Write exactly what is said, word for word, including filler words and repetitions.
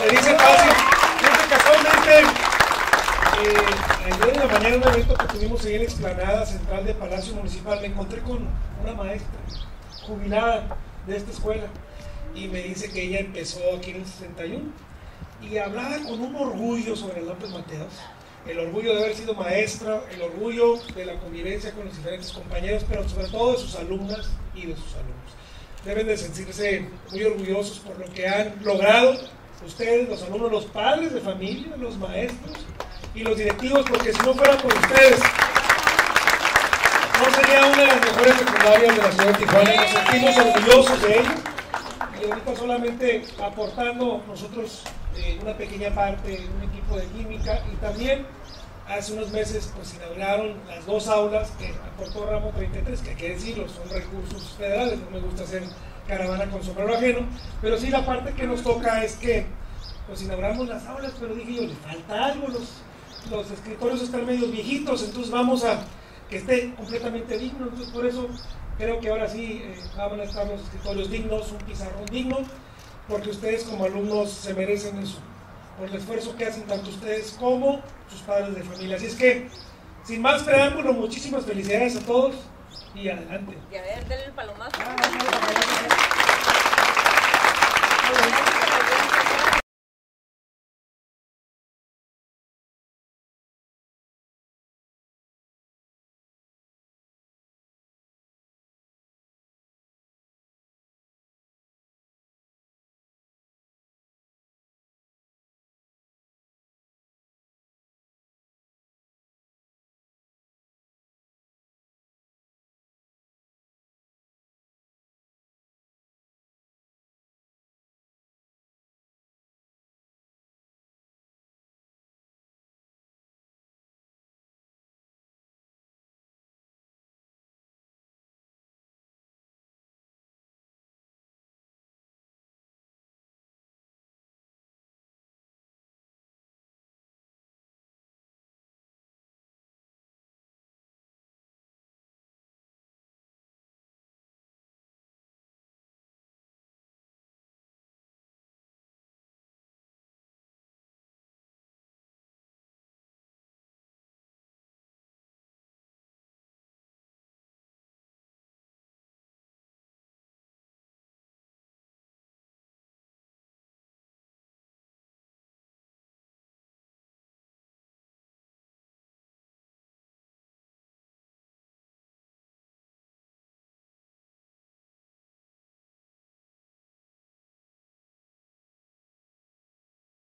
Se dice fácil. Fíjense, casualmente, eh, ayer en la mañana, en un evento que tuvimos ahí en la explanada central de Palacio Municipal, me encontré con una maestra jubilada de esta escuela y me dice que ella empezó aquí en el sesenta y uno y hablaba con un orgullo sobre López Mateos, el orgullo de haber sido maestra, el orgullo de la convivencia con los diferentes compañeros, pero sobre todo de sus alumnas y de sus alumnos. Deben de sentirse muy orgullosos por lo que han logrado ustedes, los alumnos, los padres de familia, los maestros y los directivos, porque si no fuera por ustedes, no sería una de las mejores secundarias de la ciudad de Tijuana. Nos sentimos orgullosos de ello y ahorita solamente aportando nosotros eh, una pequeña parte, un equipo de química, y también hace unos meses pues inauguraron las dos aulas que aportó Ramo treinta y tres, que hay que decirlo, son recursos federales, no me gusta hacer caravana con sombrero ajeno, pero sí la parte que nos toca es que pues inauguramos las aulas, pero dije yo, le falta algo, los, los escritorios están medio viejitos, entonces vamos a que esté completamente digno, entonces por eso creo que ahora sí eh, van a estar los escritorios dignos, un pizarrón digno, porque ustedes como alumnos se merecen eso, por el esfuerzo que hacen tanto ustedes como sus padres de familia. Así es que, sin más preámbulo, muchísimas felicidades a todos y adelante. Y a ver, denle el palomazo.